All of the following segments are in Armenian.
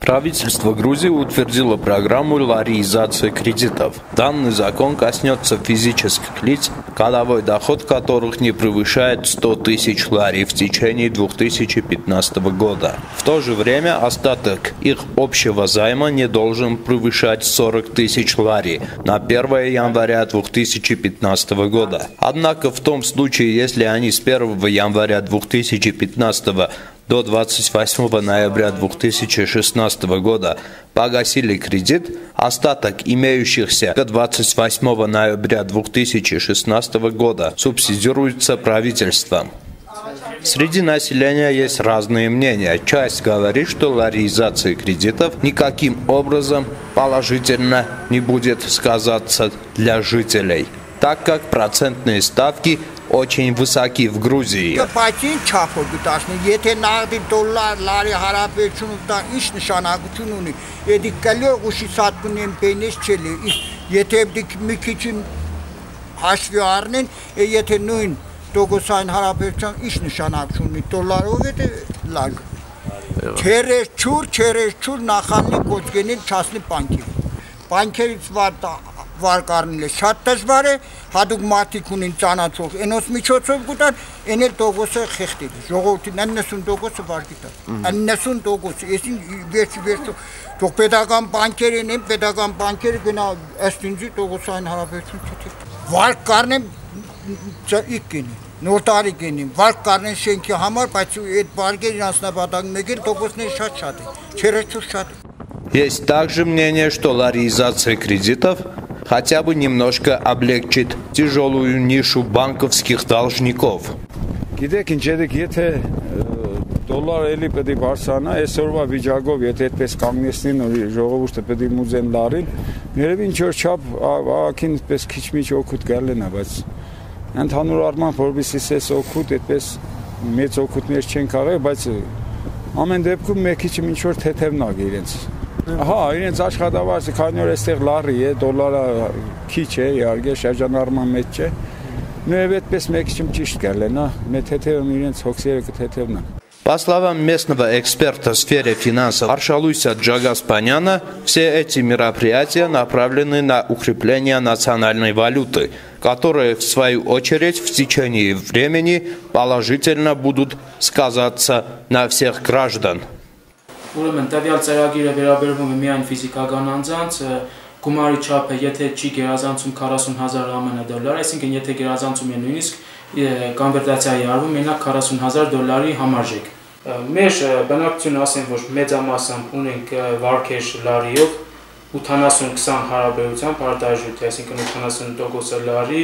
Правительство Грузии утвердило программу лариизации кредитов. Данный закон коснется физических лиц, годовой доход которых не превышает 100 тысяч лари в течение 2015 года. В то же время остаток их общего займа не должен превышать 40 тысяч лари на 1 января 2015 года. Однако в том случае, если они с 1 января 2015 до 28 ноября 2016 года погасили кредит, остаток имеющихся до 28 ноября 2016 года субсидируется правительством. Среди населения есть разные мнения. Часть говорит, что лариизация кредитов никаким образом положительно не будет сказаться для жителей, так как процентные ставки очень высоки в Грузии. Վարկառնել է շատ դժվար է, հadouk մարդիկ ունին ծանաչող, այնոց միջոցով գտան, էնել տոկոսը խեղդի, ժողովրդի 90%-ը վարկի տա, 90%-ը, այսին վերջի, թող պետական բանկերին են, պետական բանկերը գնա ըստ ինձի տոկոսային հարաբերություն չթի, վարկ կառնեն իք գինի, նոր տարի գինին, վարկ կառնեն շենքի համար, բայց այդ վարկերին անձնապատակ մեկել տոկոսները շատ է, չերեչուր շատ է. Есть также мнение, что лариизация кредитов хотя бы немножко облегчит тяжелую нишу банковских должников. Գիտեք ինչ եք, եթե դոլարը էլի պետք է բարձրանա, այսօրվա վիճակով եթե այդպես կանգնեցնին ու ժողովուրդը պետք է մուզեն լարին, երևի ինչ որ չափ ակին այդպես քիչ-միչ օգուտ գալենա, բայց ընդհանուր առմամբ որովհետեւ էս օգուտ այդպես մեծ օգուտներ չեն կարող, բայց ամեն դեպքում մեկիչը ինչ որ թեթևն ա իրենց Հա, իրենց աշխատավարձը քանի որ այստեղ լարի է, դոլարը քիչ է, իհարկե շրջանառման մեջ չէ։ Նույնպես այդպես մեկիչում ճիշտ կլինի, մեր թեթևը իրենց հոգսերը կթեթևնա։ По словам местного эксперта в сфере финансов Аршалуйса Джагаспаняна, все эти мероприятия направлены на укрепление национальной валюты, которые, в свою очередь, в течение времени положительно будут сказаться на всех граждан. Ուրեմն տվյալ ծրագիրը վերաբերվում է միայն ֆիզիկական անձանց, գումարի չափը եթե չի գերազանցում 40,000 ԱՄՆ դոլար, այսինքն եթե գերազանցում է նույնիսկ կոնվերտացիայի արվում մենակ 40,000 դոլարի համարժեք։ Մեր բնակչությունը ասեն, որ մեծամասամբ ունենք վարկեր լարիով 80-20 հարաբերությամբ արտարժույթ, այսինքն 80% լարի,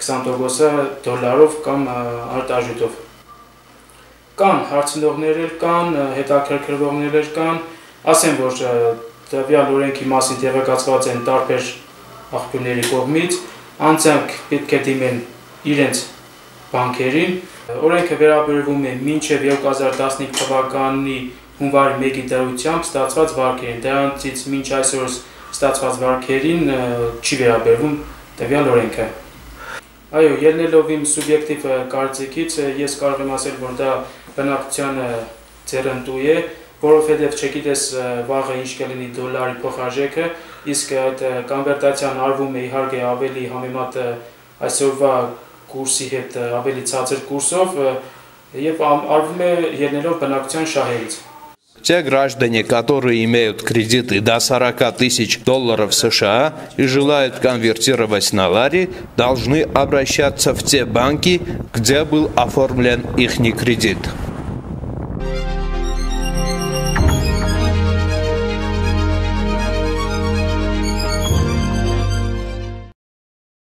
20% դոլարով կամ արտարժույթով։ Կան հարցնողներ կան, հետաքրքրվողներ կան, ասեմ, որ տվյալ օրենքի մասին տեղեկացված են տարբեր աղբյուրների կողմից, անձանք պետք է դիմեն իրենց բանկերին, օրենքը վերաբերվում է մինչև 2015 թվականի հունվարի 1-ի դրությամբ ստացված վարկերին, դրանցից մինչ այսօր ստացված վարկերին չի վերաբերվում տվյալ օրենքը։ Այո, ելնելով իմ սուբյեկտիվ կարծիքից, ես կարող եմ ասել, որ դա բնակչությանը ձեռնտու է, որովհետև չգիտես վաղը ինչ կլինի դոլարի փոխարժեքը, իսկ այդ կոնվերտացիան արվում է իհարկե ավելի համեմատ այսօրվա կուրսի հետ ավելի ցածր կուրսով եւ արվում է ելնելով բնակչության շահերից։ Те граждане, которые имеют кредиты до 40 тысяч долларов США и желают конвертировать на лари, должны обращаться в те банки, где был оформлен их кредит.